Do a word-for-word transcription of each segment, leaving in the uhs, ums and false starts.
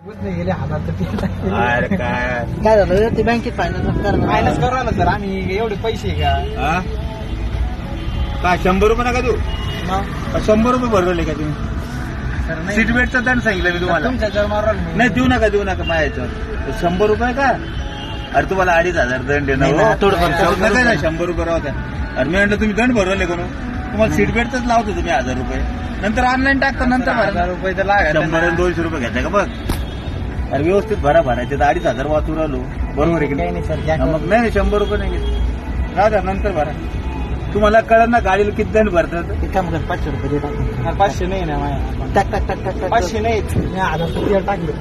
नाही गेले हजार अरे काय काय झालं ते बँकेत फायनान्स फायनान्स करू आलं सर आम्ही एवढे पैसे का हा? काय शंभर रुपये नका तू मग शंभर रुपये भरवले का तुम्ही सर नाही सीट बेल्टचा दंड सांगितलं मी तुम्हाला तुमच्या जर मारल नाही देऊ नका देऊ नका माझ्या शंभर रुपये का अरे तुम्हाला अडीच हजार दंड आहे ना नाही हो. ना, थोडंफार शंभर कमी नका ना करू. शंभर रुपये राहू द्या अरे मी म्हटलं तुम्ही दंड भरवले करू तुम्हाला सीट बेल्टच लावतो तुम्ही हजार रुपये नंतर ऑनलाईन टाकतो नंतर हजार भरा. रुपये तर लागत शंभर आणि दोनशे रुपये घ्यायचा का बघ अरे व्यवस्थित भरा भरायचे तर अडीच हजार वाचून राहिलो बरोबर आहे की काही नाही सर घ्या हा, मग नाही नाही शंभर रुपये नाही घेत राहू द्या नंतर भरा तुम्हाला कळलं ना गाडीला किती दंड भरतात ते काम कर पाचशे रुपये टाकून पाचशे नाही ना माझ्या टाक टाक टाक टाक पाचशे नाही मी हजार रुपये टाकले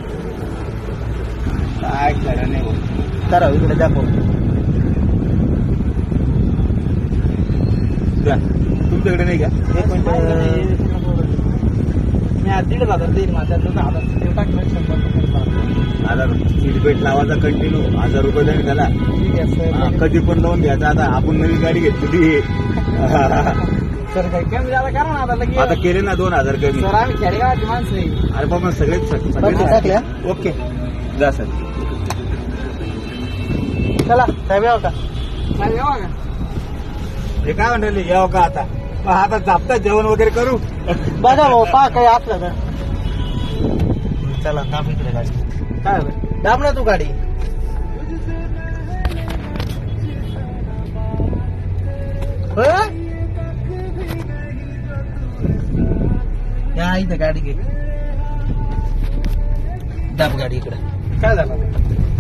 काय खरं नाही हो. करा इकडे दाखव द्या. तुमच्याकडे नाही का एक मिनिट मी आज दीड हजार देईल माझ्या हजार टाकलं शंभर रुपये हजार सीट बेल्ट लावायचा कंटिन्यू हजार रुपये दंड झाला ठीक आहे हा, सर कधी पण लावून घ्यायचा आता आपण नवी गाडी घेतली सर काही कमी झाला करा ना आता लगेच आता केले ना दोन हजार कमी सर आम्ही खेडेगावाची माणसं आहे अरे बाबा सगळेच पैसे टाकल्या? ओके जा सर चला साहेब यावं का साहेब यावं का हे काय म्हणले यावं का आता मग आता जापता जेवण वगैरे करू बघा भाऊ पहा काही असलं तर चला दाब इकडे गाडी काय झालं दाब ना तू गाडी होय? या इथं गाडी घे दाब गाडी इकडे काय झालं